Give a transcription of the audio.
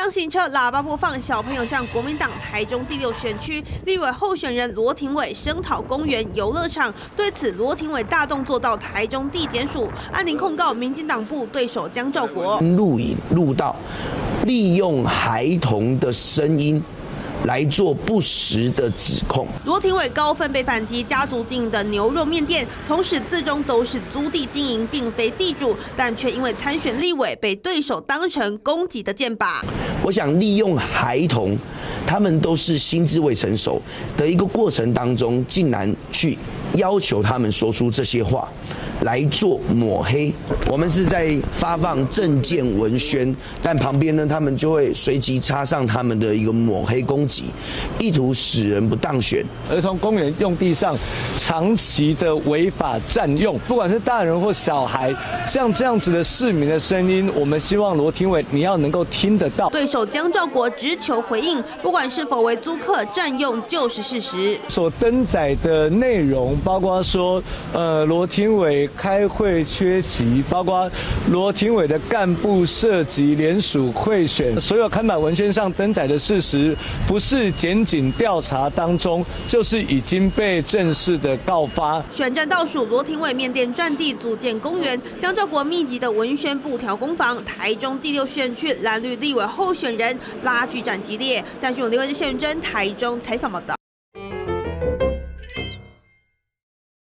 箱型车喇叭播放，小朋友向国民党台中第6选区立委候选人罗廷伟声讨公园游乐场。对此，罗廷伟大动作到台中地检署按铃控告民进党部对手江兆国， 录影录到利用孩童的声音来做不实的指控。 罗廷伟高分被反击，家族经营的牛肉面店，从始至终都是租地经营，并非地主，但却因为参选立委被对手当成攻击的箭靶。 我想利用孩童，他们都是心智未成熟的一个过程当中，竟然去要求他们说出这些话。来做抹黑，我们是在发放政见文宣，但旁边呢，他们就会随即插上他们的一个抹黑攻击，意图使人不当选。 儿童公园用地上长期的违法占用，不管是大人或小孩，像这样子的市民的声音，我们希望罗廷伟你要能够听得到。 对手江兆国直球回应，不管是否为租客占用，就是事实。 所登载的内容，包括说，罗廷伟开会缺席，包括罗廷伟的干部涉及联署贿选，所有看板文宣上登载的事实，不是检警调查当中，就是已经被正式的告发。 选战倒数，罗廷伟面店占地组建公园，江兆国密集的文宣布条攻防，台中第6选区蓝绿立委候选人拉锯战激烈。张讯刘文、谢元珍台中采访报道。